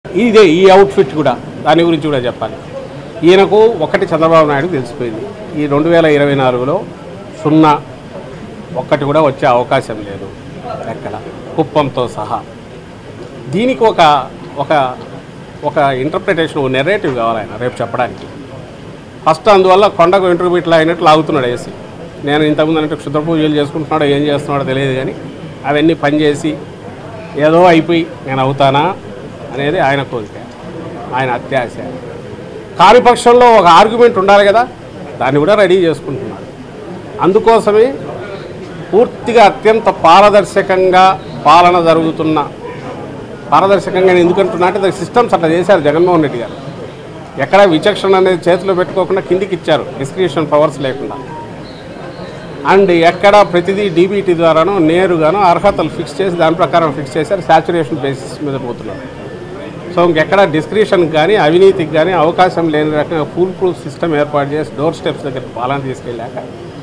ఇదే ఈ అవుట్ఫిట్ కూడా దాని గురించి కూడా చెప్పాలి. ఈయనకు ఒకటి చంద్రబాబు నాయుడు తెలిసిపోయింది, ఈ 2024లో 0 ఒక్కటి కూడా వచ్చే అవకాశం లేదు ఎక్కడ, కుప్పంతో సహా. దీనికి ఒక ఇంటర్ప్రిటేషన్, నెరేటివ్ కావాలి ఆయన రేపు చెప్పడానికి. ఫస్ట్ అందువల్ల కొండకు ఇంటర్వ్యూట్లు అయినట్లు లాగుతున్నాడు ఏసీ. నేను ఇంతకుముందు అంటే క్షుద్ర పూజలు చేసుకుంటున్నాడో ఏం చేస్తున్నాడో తెలియదు, కానీ అవన్నీ పనిచేసి ఏదో అయిపోయి నేను అవుతానా అనేది ఆయన కోరిక, ఆయన అత్యాశ. కాని పక్షంలో ఒక ఆర్గ్యుమెంట్ ఉండాలి కదా, దాన్ని కూడా రెడీ చేసుకుంటున్నాడు. అందుకోసమే పూర్తిగా అత్యంత పారదర్శకంగా పాలన జరుగుతున్న, పారదర్శకంగా ఎందుకంటున్నా అంటే దానికి సిస్టమ్స్ అట్లా చేశారు జగన్మోహన్ రెడ్డి గారు. ఎక్కడ విచక్షణ అనేది చేతిలో పెట్టుకోకుండా కిందికి ఇచ్చారు, డిస్క్రిప్షన్ పవర్స్ లేకుండా. అండ్ ఎక్కడ ప్రతిదీ డీబీటీ ద్వారానో నేరుగానో అర్హతలు ఫిక్స్ చేసి దాని ప్రకారం ఫిక్స్ చేశారు, శాచురేషన్ బేసిస్ మీద పోతున్నారు. సో ఇంకెక్కడ డిస్క్రిప్షన్ కానీ అవినీతికి కానీ అవకాశం లేని రకంగా ఫుల్ ప్రూఫ్ సిస్టమ్ ఏర్పాటు చేసి డోర్ స్టెప్స్ దగ్గర పాలన తీసుకెళ్ళాక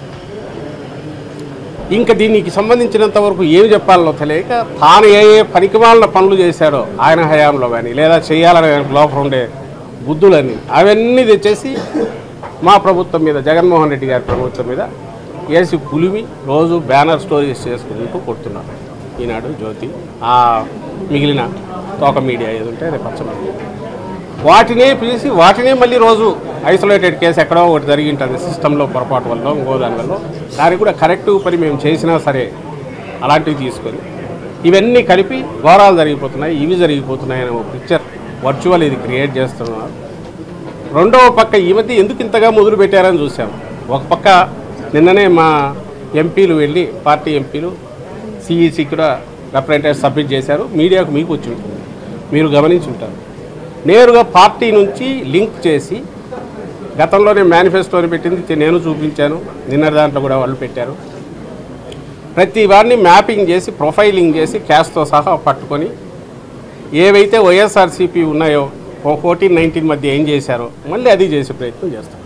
ఇంకా దీనికి సంబంధించినంత వరకు ఏమి చెప్పాలనో తెలియక తాను ఏ పనికిమాలిన పనులు చేశాడో ఆయన హయాంలో కానీ, లేదా చేయాలనే లోపల ఉండే బుద్ధులని అవన్నీ తెచ్చేసి మా ప్రభుత్వం మీద, జగన్మోహన్ రెడ్డి గారి ప్రభుత్వం మీద వేసి పులిమి రోజు బ్యానర్ స్టోరీస్ చేసుకుంటూ కొడుతున్నారు. ఈనాడు, జ్యోతి, ఆ మిగిలిన తోక మీడియా ఏది ఉంటే అదే పచ్చ మీడియా, వాటినే పిలిచి వాటినే మళ్ళీ రోజు ఐసోలేటెడ్ కేసు ఎక్కడో ఒకటి జరిగి ఉంటుంది సిస్టంలో పొరపాటు వల్ల, ఇంకో దానివల్ల. దానికి కూడా కరెక్టివ్ పని మేము చేసినా సరే అలాంటివి తీసుకొని ఇవన్నీ కలిపి ఘోరాలు జరిగిపోతున్నాయి, ఇవి జరిగిపోతున్నాయి అనే ఒక పిక్చర్ వర్చువల్ ఇది క్రియేట్ చేస్తున్నారు. రెండవ పక్క ఈ మధ్య ఎందుకు ఇంతగా మొదలు పెట్టారని చూసాము. ఒక పక్క నిన్ననే మా ఎంపీలు వెళ్ళి, పార్టీ ఎంపీలు సిఈసి కూడా రిప్రజెంటేటివ్ సబ్మిట్ చేశారు. మీడియాకు మీకు వచ్చి ఉంటుంది, మీరు గమనించి ఉంటారు. నేరుగా పార్టీ నుంచి లింక్ చేసి గతంలోనే మేనిఫెస్టోని పెట్టింది నేను చూపించాను, నిన్న దాంట్లో కూడా వాళ్ళు పెట్టారు. ప్రతి వారిని మ్యాపింగ్ చేసి ప్రొఫైలింగ్ చేసి క్యాష్తో సహా పట్టుకొని ఏవైతే వైఎస్ఆర్సీపీ ఉన్నాయో 14-19 మధ్య ఏం చేశారో మళ్ళీ అది చేసే ప్రయత్నం చేస్తారు.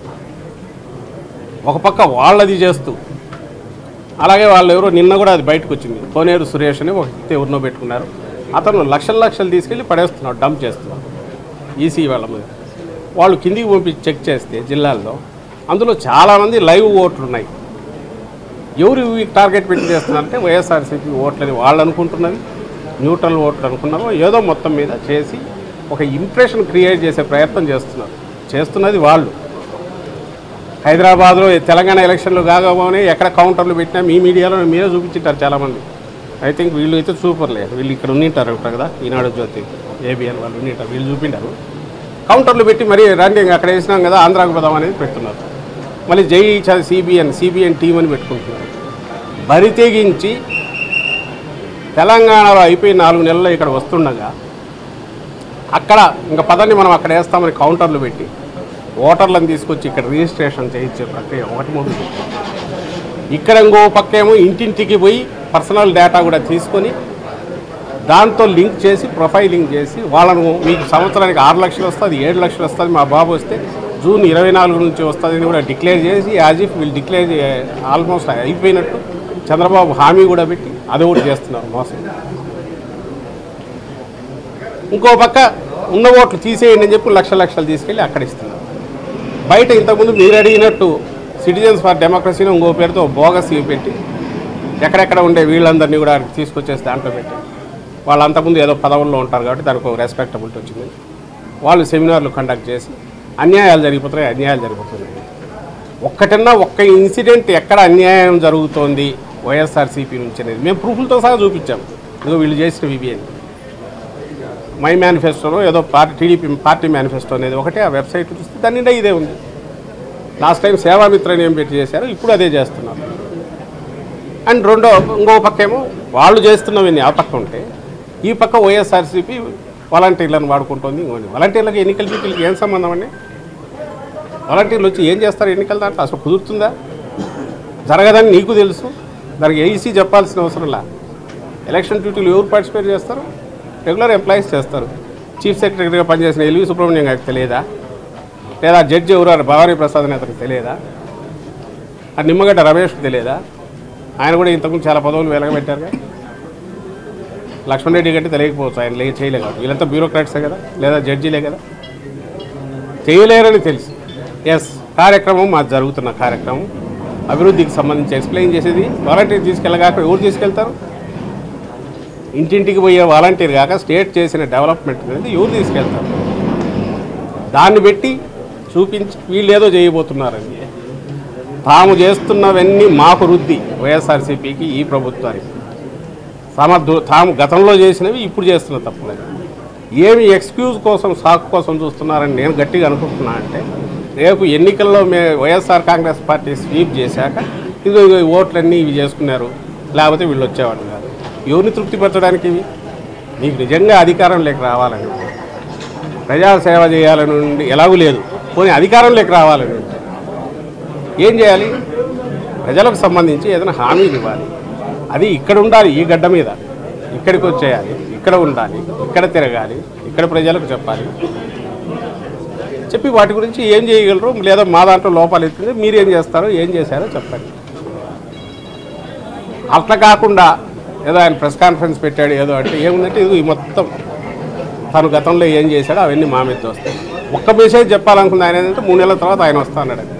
ఒక పక్క వాళ్ళది చేస్తూ, అలాగే వాళ్ళు ఎవరో నిన్న కూడా అది బయటకు వచ్చింది, కోనేరు సురేష్ అని ఒక వ్యక్తి ఎవరినో పెట్టుకున్నారు, అతను లక్షలు తీసుకెళ్ళి పడేస్తున్నాడు, డంప్ చేస్తున్నాడు ఈసీ వాళ్ళ మీద. వాళ్ళు కిందికి పంపించి చెక్ చేస్తే జిల్లాల్లో అందులో చాలామంది లైవ్ ఓట్లు ఉన్నాయి. ఎవరు టార్గెట్ పెట్టి చేస్తున్నారంటే వైఎస్ఆర్సీపీ ఓట్లని వాళ్ళు అనుకుంటున్నది, న్యూట్రల్ ఓట్లు అనుకున్నారో ఏదో మొత్తం మీద చేసి ఒక ఇంప్రెషన్ క్రియేట్ చేసే ప్రయత్నం చేస్తున్నది వాళ్ళు. హైదరాబాద్లో తెలంగాణ ఎలక్షన్లు కాగానే ఎక్కడ కౌంటర్లు పెట్టినా మీ మీడియాలో మీరే చూపించింటారు చాలామంది. ఐ థింక్ వీళ్ళు అయితే సూపర్ లేదు, వీళ్ళు ఇక్కడ ఉండింటారు అంటారు కదా, ఈనాడు, జ్యోతి, ఏబిఎన్ వాళ్ళు ఉండింటారు, వీళ్ళు చూపింటారు. కౌంటర్లు పెట్టి మరీ రండి అక్కడ వేసినాం కదా ఆంధ్రాకు పదం అనేది పెడుతున్నారు. మళ్ళీ జై సిబిఎన్ టీం అని పెట్టుకుంటున్నారు. బరి తెగించి తెలంగాణలో అయిపోయి 4 నెలల్లో ఇక్కడ వస్తుండగా అక్కడ ఇంకా పదాన్ని మనం అక్కడ వేస్తామని కౌంటర్లు పెట్టి ఓటర్లను తీసుకొచ్చి ఇక్కడ రిజిస్ట్రేషన్ చేయించే ప్రక్రియ ఒకటి మొదలు. ఇక్కడ ఇంకో పక్కేమో ఇంటింటికి పోయి పర్సనల్ డేటా కూడా తీసుకొని దాంతో లింక్ చేసి ప్రొఫైలింగ్ చేసి వాళ్ళను మీకు సంవత్సరానికి 6 లక్షలు వస్తుంది, 7 లక్షలు వస్తుంది, మా బాబు వస్తే జూన్ 24 నుంచి వస్తుందని కూడా డిక్లేర్ చేసి యాజ్ ఇఫ్ వీళ్ళు డిక్లేర్ ఆల్మోస్ట్ అయిపోయినట్టు చంద్రబాబు హామీ కూడా పెట్టి అది ఒకటి చేస్తున్నారు మోసం. ఇంకో పక్క ఉన్న ఓట్లు తీసేయండి అని చెప్పి లక్షలు తీసుకెళ్ళి అక్కడ ఇస్తున్నారు. బయట ఇంతకుముందు మీరు అడిగినట్టు సిటిజన్స్ ఫర్ డెమోక్రసీని ఇంకో పేరుతో బోగస్ పెట్టి ఎక్కడెక్కడ ఉండే వీళ్ళందరినీ కూడా తీసుకొచ్చేసి దాంట్లో పెట్టి వాళ్ళు అంతకుముందు ఏదో పదవుల్లో ఉంటారు కాబట్టి దానికి ఒక రెస్పెక్టబిలిటీ వచ్చింది. వాళ్ళు సెమినార్లు కండక్ట్ చేసి అన్యాయాలు జరిగిపోతున్నాయి. ఒక్క ఇన్సిడెంట్ ఎక్కడ అన్యాయం జరుగుతోంది వైఎస్ఆర్సీపీ నుంచి అనేది మేము ప్రూఫ్లతో సహా చూపించాము. ఇదిగో వీళ్ళు చేసిన విబిఎన్ మై మేనిఫెస్టోలో ఏదో టీడీపీ పార్టీ మేనిఫెస్టో అనేది ఒకటే, ఆ వెబ్సైట్ చూస్తే దాని నిండా ఇదే ఉంది. లాస్ట్ టైం సేవామిత్రని ఏం పెట్టి చేశారు, ఇప్పుడు అదే చేస్తున్నారు. అండ్ ఇంకో పక్కేమో వాళ్ళు చేస్తున్నవన్నీ ఆ పక్క ఉంటే ఈ పక్క వైఎస్ఆర్సీపీ వాలంటీర్లను వాడుకుంటుంది. ఇంకోండి వాలంటీర్లకు ఎన్నికల డ్యూటీలకి ఏం సంబంధం అండి? వాలంటీర్లు వచ్చి ఏం చేస్తారు ఎన్నికల దాంట్లో? అసలు కుదురుతుందా? జరగదని నీకు తెలుసు, దానికి ఏఈసీ చెప్పాల్సిన అవసరంలా. ఎలక్షన్ డ్యూటీలు ఎవరు పార్టిసిపేట్ చేస్తారు? రెగ్యులర్ ఎంప్లాయీస్ చేస్తారు. చీఫ్ సెక్రటరీగా పనిచేసిన ఎల్వి సుబ్రహ్మణ్యం గారికి తెలియదా? లేదా జడ్జి ఎవరు భవానీ ప్రసాద్ అని అతనికి తెలియదా? అది నిమ్మగడ్డ రమేష్కి తెలియదా? ఆయన కూడా ఇంతకుముందు చాలా పదవులు వెలగబెట్టారుగా. లక్ష్మణ్ రెడ్డి కంటే తెలియకపోవచ్చు, ఆయన చేయలేక వీళ్ళంతా బ్యూరోక్రాట్సే కదా, లేదా జడ్జీలే కదా, చేయలేరని తెలుసు. ఎస్, కార్యక్రమం మాది జరుగుతున్న కార్యక్రమం అభివృద్ధికి సంబంధించి ఎక్స్ప్లెయిన్ చేసేది వాలంటీర్ తీసుకెళ్ళగాక ఎవరు తీసుకెళ్తారు? ఇంటింటికి పోయే వాలంటీర్ కాక స్టేట్ చేసిన డెవలప్మెంట్ అనేది ఎవరు తీసుకెళ్తారు? దాన్ని పెట్టి చూపించి వీళ్ళు ఏదో చేయబోతున్నారని, తాము చేస్తున్నవన్నీ మాకు రుద్ది వైఎస్ఆర్సీపీకి, ఈ ప్రభుత్వానికి తాము గతంలో చేసినవి ఇప్పుడు చేస్తున్న తప్పులేదు. ఏమి ఎక్స్క్యూజ్ కోసం, సాకు కోసం చూస్తున్నారని నేను గట్టిగా అనుకుంటున్నా. అంటే రేపు ఎన్నికల్లో వైఎస్ఆర్ కాంగ్రెస్ పార్టీ స్వీప్ చేశాక ఇది ఓట్లన్నీ ఇవి చేసుకున్నారు, లేకపోతే వీళ్ళు వచ్చేవాళ్ళు కాదు. ఎవరిని తృప్తిపరచడానికి ఇవి? మీకు నిజంగా అధికారం లేక రావాలని, ప్రజాసేవ చేయాలని ఉండి ఎలాగూ లేదు, పోనీ అధికారం లేక రావాలని ఏం చేయాలి? ప్రజలకు సంబంధించి ఏదైనా హామీలు ఇవ్వాలి. అది ఇక్కడ ఉండాలి, ఈ గడ్డ మీద ఇక్కడికి వచ్చేయాలి, ఇక్కడ ఉండాలి, ఇక్కడ తిరగాలి, ఇక్కడ ప్రజలకు చెప్పాలి. చెప్పి వాటి గురించి ఏం చేయగలరు, లేదా మా దాంట్లో లోపాలు ఎత్తుంది, మీరేం చేస్తారో ఏం చేశారో చెప్పండి. అట్లా కాకుండా ఏదో ఆయన ప్రెస్ కాన్ఫరెన్స్ పెట్టాడు ఏదో అంటే ఏముందంటే ఇది మొత్తం తను గతంలో ఏం చేశాడో అవన్నీ మా మీద వస్తాయి. ఒక్క మెసేజ్ చెప్పాలనుకుంది ఆయన ఏంటంటే 3 నెలల తర్వాత ఆయన వస్తా అన్నాడు.